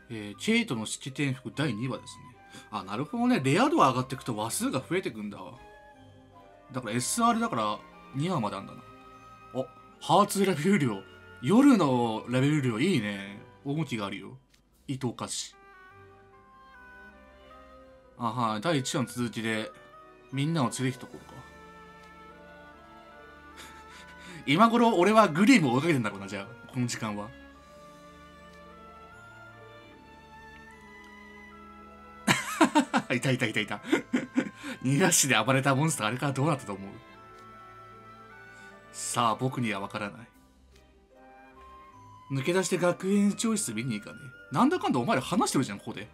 ケイトの式典服第2話ですね。あ、なるほどね。レア度上がっていくと話数が増えてくんだ。だから SR だから2話まであんだな。お、ハーツレベル量。夜のレベル量いいね。重きがあるよ。伊藤菓子。あ、はい。第1話の続きで、みんなを連れてきたところか。今頃俺はグリームを追いかけてんだろうな、じゃあ。この時間は。いたいたいたいた。逃がしで暴れたモンスターあれからどうなったと思う？さあ、僕にはわからない。抜け出して学園長室見に行かね。なんだかんだお前ら話してるじゃん、ここで。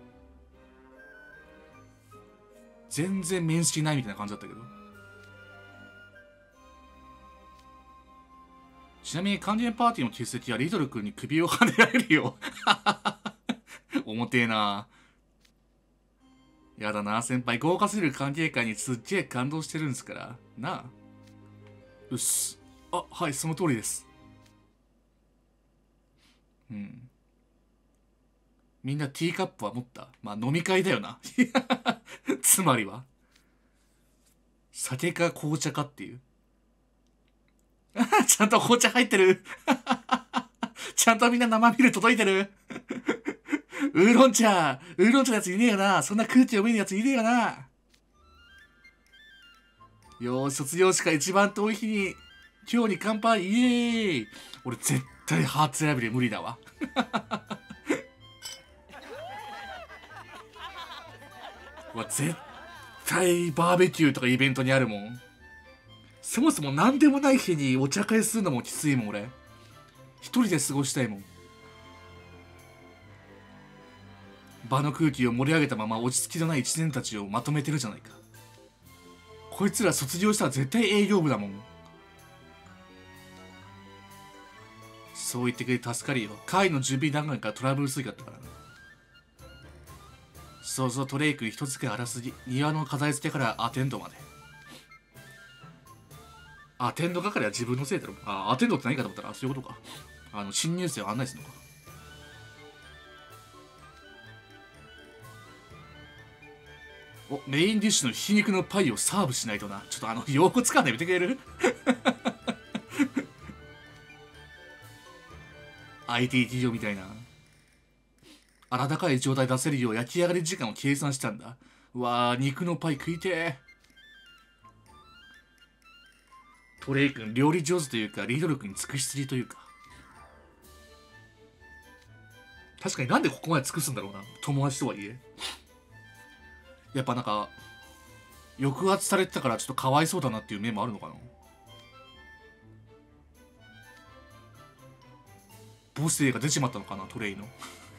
全然面識ないみたいな感じだったけど。ちなみに関連パーティーの欠席はリトル君に首をはねられるよ。重てえな。やだな、先輩。豪華すぎる関係会にすっげえ感動してるんですから。なあ。うっす。あ、はい、その通りです。うん。みんなティーカップは持った？まあ飲み会だよな。つまりは。酒か紅茶かっていう。ちゃんと紅茶入ってる。ちゃんとみんな生ビール届いてる。ウーロン茶のやついねえよな。そんな空気読めるやついねえよな。よーし、卒業式から一番遠い日に、今日に乾杯イエーイ。俺絶対ハーツ選びで無理だわ。絶対バーベキューとかイベントにあるもん。そもそも何でもない日にお茶会するのもきついもん、俺。一人で過ごしたいもん。場の空気を盛り上げたまま落ち着きのない一年たちをまとめてるじゃないか。こいつら卒業したら絶対営業部だもん。そう言ってくれて助かるよ。会の準備段階からトラブルすぎだったからね。そうそう、トレイ君一付け荒すぎ。庭の課題付けからアテンドまで。アテンド係は自分のせいだろ。あ、アテンドって何かと思ったら、そういうことか。新入生を案内するのか。お、メインディッシュのひき肉のパイをサーブしないとな。ちょっと用語使うのやめてくれる？IT 企業みたいな。温かい状態出せるよう焼き上がり時間を計算したんだ。うわー、肉のパイ食いてー。トレイ君料理上手というか、リドル君に尽くしすぎというか。確かになんでここまで尽くすんだろうな。友達とはいえ。やっぱなんか、抑圧されてたからちょっとかわいそうだなっていう面もあるのかな。母性が出ちまったのかな、トレイの。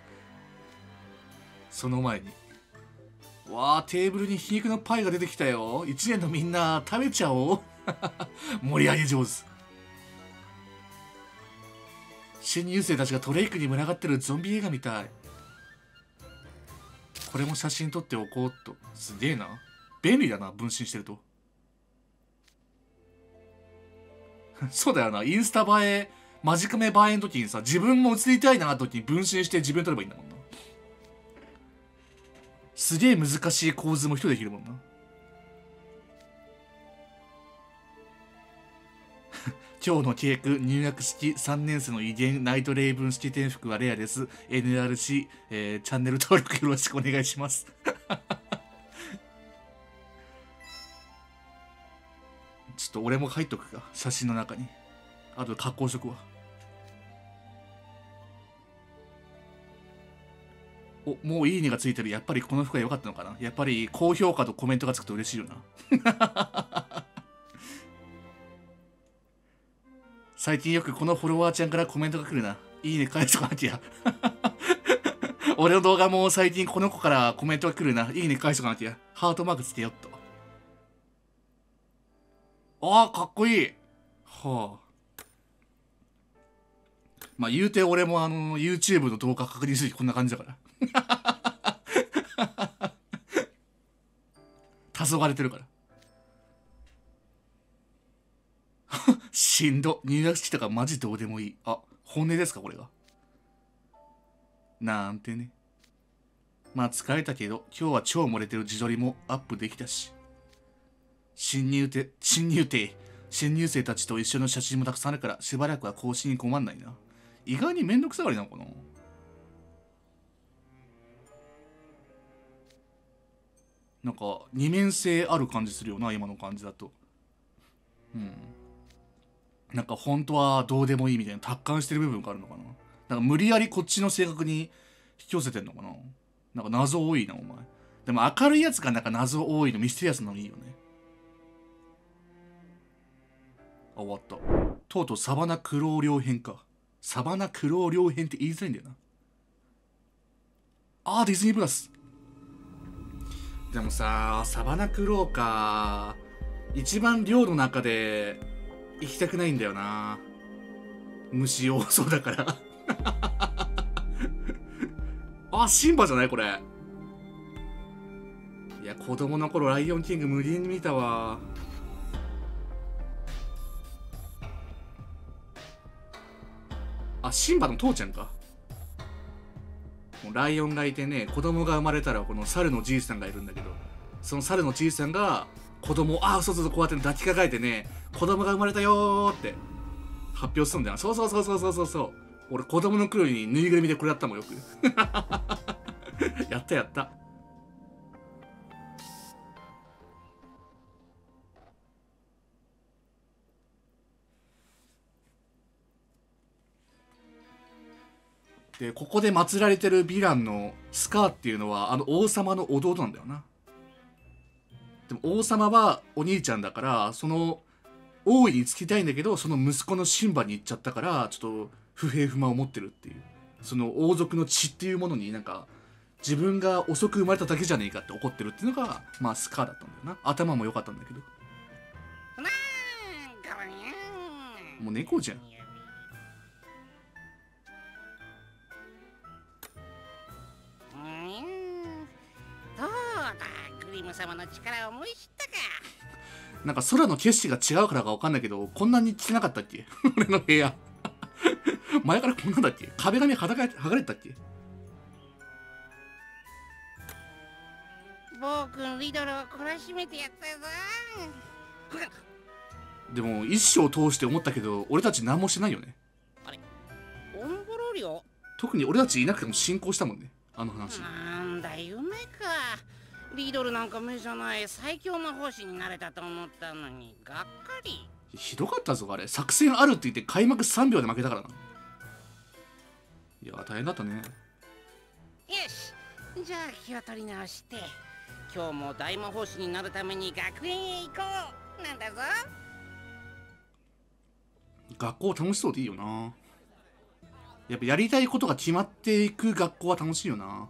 その前に。わあ、テーブルにひき肉のパイが出てきたよ。一年のみんな食べちゃおう。盛り上げ上手。新入生たちがトレイクに群がってるゾンビ映画みたい。これも写真撮っておこうっと。すげえな。便利だな、分身してると。そうだよな、インスタ映え、マジカメ映えの時にさ、自分も映りたいな時に分身して自分撮ればいいんだもんな。すげえ難しい構図も一人できるもんな。今日の契約入学式3年生の威厳ナイトレイブン式典服はレアです。 NRC、チャンネル登録よろしくお願いします。ちょっと俺も入っとくか、写真の中に。あと加工色は。お、もういいねがついてる。やっぱりこの服が良かったのかな。やっぱり高評価とコメントがつくと嬉しいよな。最近よくこのフォロワーちゃんからコメントが来るな。いいね返しとかなきゃ。俺の動画も最近この子からコメントが来るな。いいね返しとかなきゃ。ハートマークつけよっと。ああ、かっこいい。はあ。まあ言うて俺もYouTube の動画確認するとこんな感じだから。黄昏れてるから。しんど。入学式とかマジどうでもいい。あ、本音ですかこれが。 なんてね。まあ疲れたけど、今日は超漏れてる自撮りもアップできたし。新入生たちと一緒の写真もたくさんあるから、しばらくは更新に困んないな。意外にめんどくさがりなのかな。なんか二面性ある感じするよな、今の感じだと。うん。なんか本当はどうでもいいみたいな達観してる部分があるのかな。なんか無理やりこっちの性格に引き寄せてんのかな。なんか謎多いな、お前。でも明るいやつがなんか謎多いの、ミステリアスなのいいよね。あ、終わった。とうとうサバナクロウリョウ編か。サバナクロウリョウ編って言いづらいんだよな。あー、ディズニープラス。でもさ、サバナクロウか。一番寮の中で行きたくないんだよな。虫多そうだからあ、シンバじゃないこれ。いや、子供の頃ライオンキング無理に見たわ。あ、シンバの父ちゃんか。ライオンがいてね、子供が生まれたらこの猿のじいさんがいるんだけど、その猿のじいさんが子供を、あ、そうそうそう、こうやって抱きかかえてね、子供が生まれたよーって発表するんだよ。そうそうそうそうそうそう。俺子供の頃にぬいぐるみでこれやったもんよくやったやった。で、ここで祀られてるヴィランのスカーっていうのはあの王様の弟なんだよな。でも王様はお兄ちゃんだから、その王位につきたいんだけど、その息子のシンバに行っちゃったから、ちょっと不平不満を持ってるっていう。その王族の血っていうものになんか、自分が遅く生まれただけじゃねえかって怒ってるっていうのが、まあスカーだったんだよな。頭も良かったんだけど。もう猫じゃん。 どうだ、グリム様の力を思い知ったか。 なんか空の景色が違うからかわかんないけど、こんなに来てなかったっけ俺の部屋前からこんなんだっけ。壁紙剥がれたっけ。 暴君リドルを懲らしめてやったぞ。 でも一生通して思ったけど、俺たち何もしてないよね。 あれ、オンボロリオ。 特に俺たちいなくても進行したもんね、あの話。 なんだ夢か。リドルなんか目じゃない最強魔法師になれたと思ったのにがっかり。 ひどかったぞあれ。作戦あるって言って開幕3秒で負けたからな。いや大変だったね。 よし、じゃあ気を取り直して今日も大魔法師になるために学園へ行こうなんだぞ。 学校楽しそうでいいよな。やっぱやりたいことが決まっていく学校は楽しいよな。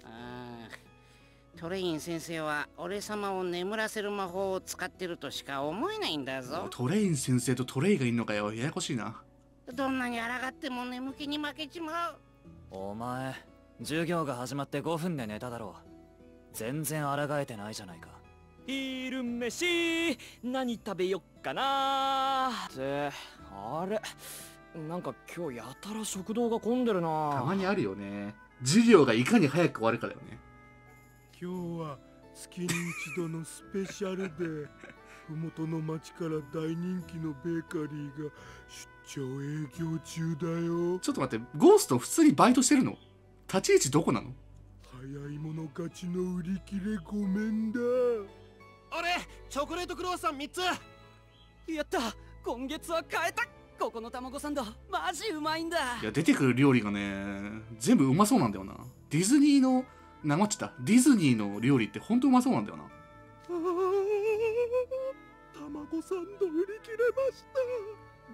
トレイン先生は俺様を眠らせる魔法を使ってるとしか思えないんだぞ。 トレイン先生とトレイがいんのかよ。ややこしいな。 どんなに抗っても眠気に負けちまう。 お前授業が始まって5分で寝ただろう。全然抗えてないじゃないか。 昼飯何食べよっかなってあれ、なんか今日やたら食堂が混んでるな。 たまにあるよね。授業がいかに早く終わるかだよね。 今日は月に一度のスペシャルで麓の町から大人気のベーカリーが出張営業中だよ。 ちょっと待って、ゴースト普通にバイトしてるの？立ち位置どこなの？ 早い者勝ちの売り切れごめんだ。 俺チョコレートクロワッサン3つやった。今月は買えた。ここの卵サンドマジうまいんだ。 いや出てくる料理がね全部うまそうなんだよな。ディズニーのディズニーの料理ってほんとうまそうなんだよな。 卵サンド売り切れました。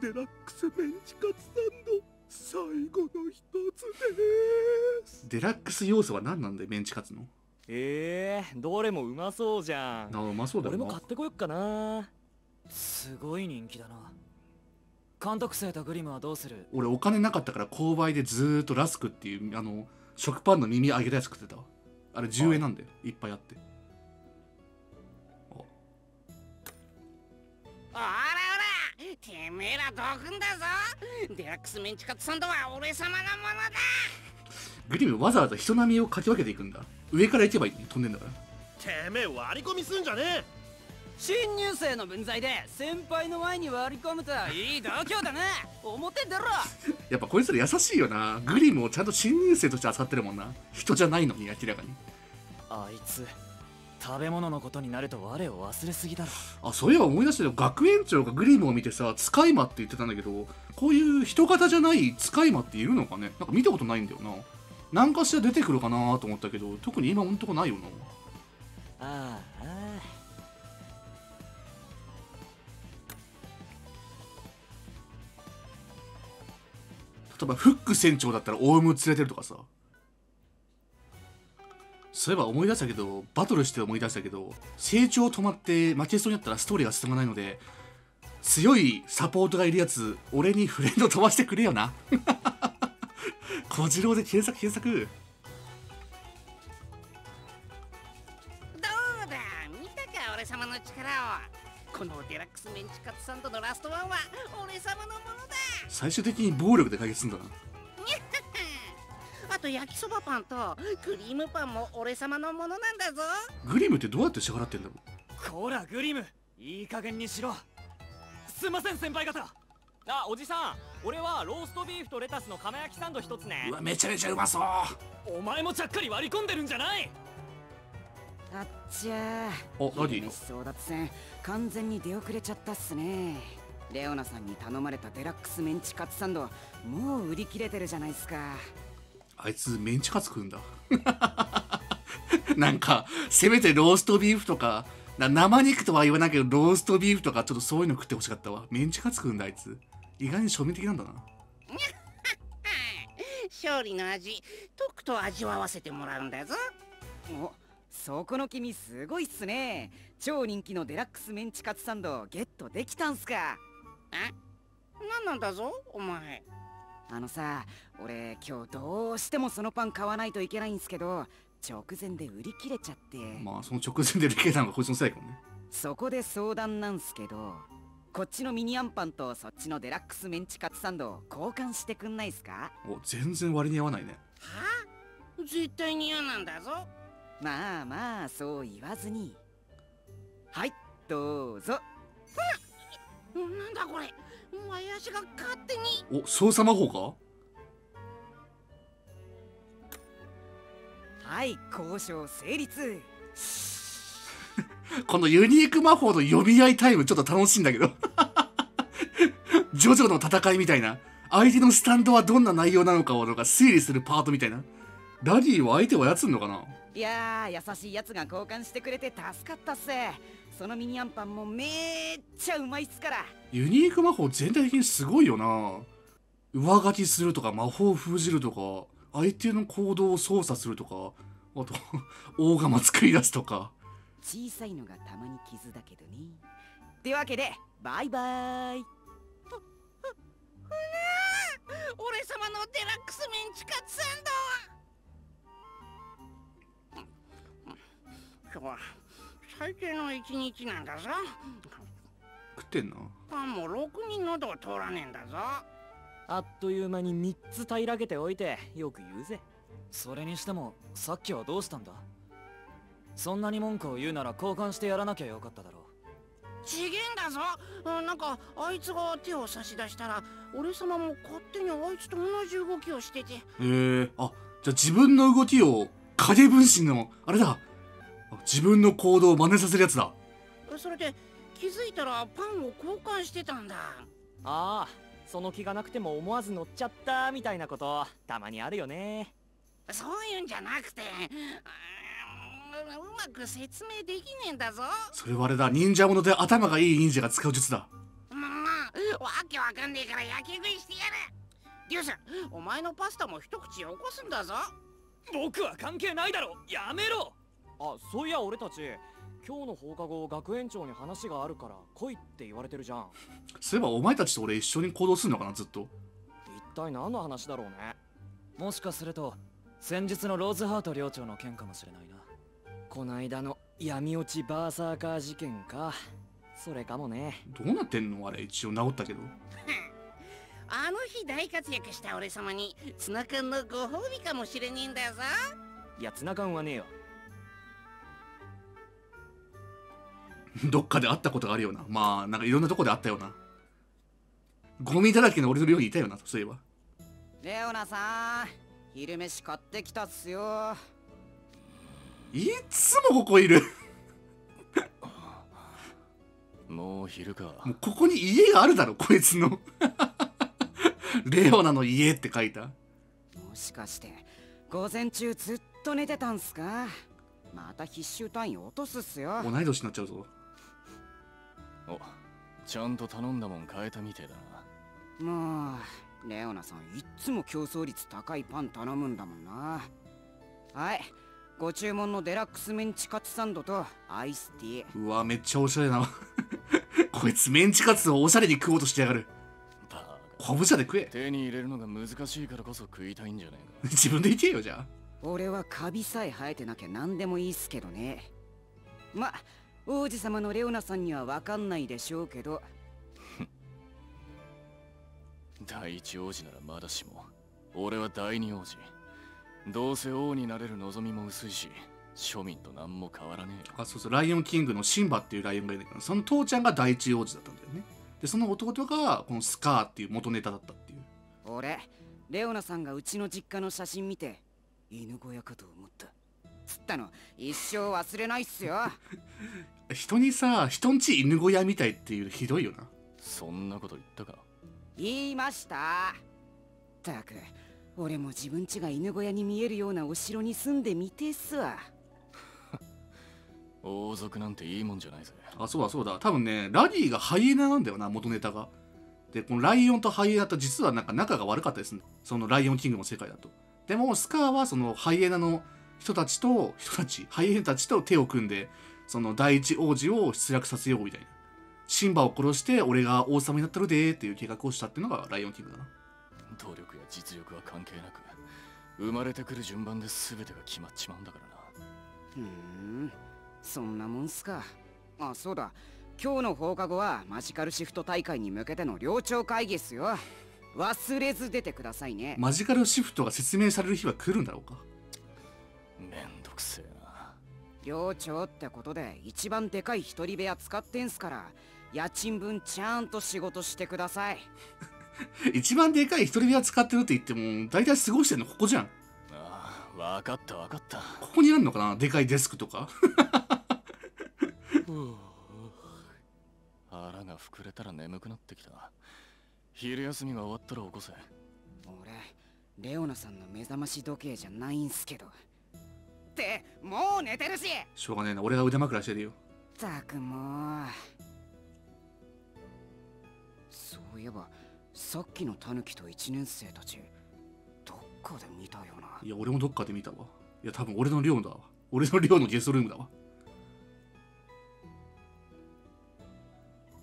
デラックスメンチカツサンド最後の一つです。 デラックス要素は何なんだよメンチカツの。 どれもうまそうじゃん。 あ、うまそうだよな。 俺も買ってこよっかな。 すごい人気だな。監督生とグリムはどうする？ 俺お金なかったから購買でずーっとラスクっていう食パンの耳揚げたやつ食ってたわ。あれ10円なんだよ、いっぱいあって。 おらおら、てめえらどくんだぞ。デラックスメンチカツサンドは俺様のものだ。 グリムわざわざ人並みをかき分けていくんだ。上から行けばいいのに飛んでんだから。 てめえ割り込みすんじゃねえ。 新入生の分際で先輩の前に割り込むといい度胸だな。表出ろ。 やっぱこいつら優しいよな。グリムをちゃんと新入生として扱ってるもんな。人じゃないのに明らかに。 あいつ食べ物のことになると我を忘れすぎだろ。 あ、そういえば思い出したよ。学園長がグリムを見てさ、使い魔って言ってたんだけど、こういう人型じゃない使い魔っているのかね。なんか見たことないんだよな。何かしら出てくるかなと思ったけど、特に今のとこないよな。 ああ例えばフック船長だったらオウム連れてるとかさ。そういえば思い出したけど、バトルして思い出したけど、成長止まって負けそうになったらストーリーが進まないので、強いサポートがいるやつ、俺にフレンド飛ばしてくれよな。小次郎で検索。 どうだ、見たか俺様の力を。このデラックスメンチカツサンドのラストワンは俺様のものだ。 最終的に暴力で解決するんだな。 あと焼きそばパンとクリームパンも俺様のものなんだぞ。 グリムってどうやって支払ってんだろう。 こらグリム、いい加減にしろ。すいません先輩方。 あ、おじさん、俺はローストビーフとレタスの釜焼きサンド一つねう。わ、めちゃめちゃうまそう。 お前もちゃっかり割り込んでるんじゃない。 あっちゃお、何ー、争奪戦完全に出遅れちゃったっすね。レオナさんに頼まれたデラックスメンチカツサンドもう売り切れてるじゃないっすか。 あいつメンチカツ食うんだ。なんかせめてローストビーフとか生肉とは言わないけどローストビーフとかちょっとそういうの食ってほしかったわ。メンチカツ食うんだあいつ。意外に庶民的なんだな。 勝利の味とくと味わわせてもらうんだぞ。 お、そこの君すごいっすね。超人気のデラックスメンチカツサンドゲットできたんすか。 何なんだぞお前。 あのさ、俺今日どうしてもそのパン買わないといけないんすけど、直前で売り切れちゃって。 まあその直前で売り切れたのがこいつのせいだけどね。 そこで相談なんすけど、こっちのミニアンパンとそっちのデラックスメンチカツサンド交換してくんないっすか。 お、全然割に合わないね。 はあ、絶対に嫌なんだぞ。 まあまあそう言わずに。はいどうぞ。 なんだこれ、前足が勝手に。 お、操作魔法か。 はい交渉成立。 このユニーク魔法の呼び合いタイムちょっと楽しいんだけど。ジョジョの戦いみたいな。相手のスタンドはどんな内容なのかを推理するパートみたいな。ラディは相手を操るのかな。 いやー、優しいやつが交換してくれて助かったっす。そのミニアンパンもめっちゃうまいっすから。 ユニーク魔法全体的にすごいよな。上書きするとか魔法を封じるとか相手の行動を操作するとか、あと大釜作り出すとか。 小さいのがたまに傷だけどね。ってわけでバイバイ。 俺様のデラックスメンチカツサンド。今日は最低の一日なんだぞ。 食ってんな。 パンもろくに喉を通らねえんだぞ。 あっという間に3つ平らげておいてよく言うぜ。 それにしてもさっきはどうしたんだ。そんなに文句を言うなら交換してやらなきゃよかっただろう。 ちげえんだぞ。なんかあいつが手を差し出したら俺様も勝手にあいつと同じ動きをしてて。 あ、じゃあ自分の動きを影分身のあれだ。自分の行動を真似させるやつだ。 それで気づいたらパンを交換してたんだ。 ああ、その気がなくても思わず乗っちゃったみたいなことたまにあるよね。 そういうんじゃなくて、うまく説明できねえんだぞ。 それはあれだ。忍者もので頭がいい忍者が使う術だ。 わけわかんねえから焼き食いしてやる。リュウス、お前のパスタも一口よこすんだぞ。 僕は関係ないだろ、やめろ。あ、そういや俺たち今日の放課後学園長に話があるから来いって言われてるじゃん。 そういえばお前たちと俺一緒に行動するのかなずっと。 一体何の話だろうね。 もしかすると先日のローズハート寮長の件かもしれないな。 こないだの闇落ちバーサーカー事件か。それかもね。 どうなってんのあれ。一応治ったけど。 あの日大活躍した俺様にツナ缶のご褒美かもしれねえんだぞ。 いやツナ缶はねえよ。 どっかで会ったことがあるような。まあなんかいろんなとこで会ったような。ゴミだらけの俺の寮にいたよな、そういえば。 レオナさん、昼飯買ってきたっすよ。 いつもここいる。 もう昼か。 もうここに家があるだろ、こいつの。レオナの家って書いた。 もしかして午前中ずっと寝てたんすか？また必修単位落とすっすよ。 同い年になっちゃうぞ。 お、ちゃんと頼んだもん変えたみてえだな。 もうレオナさんいっつも競争率高いパン頼むんだもんな。はい、ご注文のデラックスメンチカツサンドとアイスティー。 うわ、めっちゃおしゃれな。こいつメンチカツをおしゃれに食おうとしてやがる。 バカ。 昆布茶で食え。 手に入れるのが難しいからこそ食いたいんじゃねえか。 自分で言ってよ、じゃあ。 俺はカビさえ生えてなきゃ何でもいいっすけどね。ま、王子様のレオナさんには分かんないでしょうけど。 第一王子ならまだしも、俺は第二王子。どうせ王になれる望みも薄いし、庶民と何も変わらねえよ。 あ、そうそう、ライオンキングのシンバっていうライオンがいるんだけど、その父ちゃんが第一王子だったんだよね。で、その弟がこのスカーっていう元ネタだったっていう。 俺、レオナさんがうちの実家の写真見て犬小屋かと思ったつったの一生忘れないっすよ。 人にさ、人んち犬小屋みたいっていうのひどいよな。 そんなこと言ったか。 言いました。ったく俺も自分家が犬小屋に見えるようなお城に住んでみてえっすわ。 王族なんていいもんじゃないぜ。 あ、そうだそうだ。多分ね、ラディがハイエナなんだよな、元ネタが。で、このライオンとハイエナと実はなんか仲が悪かったですね。そのライオンキングの世界だと。でも、スカーはそのハイエナのハイエナたちと手を組んで、その第一王子を失落させようみたいな。シンバを殺して俺が王様になったるでーっていう計画をしたっていうのがライオンキングだな。 努力や実力は関係なく、生まれてくる順番で全てが決まっちまうんだからな。 そんなもんっすか。あ、そうだ、今日の放課後はマジカルシフト大会に向けての寮長会議っすよ。忘れず出てくださいね。 マジカルシフトが説明される日は来るんだろうか。 めんどくせえな。 寮長ってことで一番でかい一人部屋使ってんすから、家賃分ちゃんと仕事してください。 一番でかい一人部屋使ってるって言っても大体過ごしてんのここじゃん。 ああ、わかったわかった。 ここにあるのかな、でかいデスクとか。 腹が膨れたら眠くなってきた。昼休みが終わったら起こせ。 俺レオナさんの目覚まし時計じゃないんすけど。ってもう寝てるし。 しょうがねえな、俺が腕枕してるよ。 ったくもう。そういえばさっきのタヌキと1年生たちどっかで見たような。 いや、俺もどっかで見たわ。いや、多分俺の寮だわ。俺の寮のゲストルームだわ。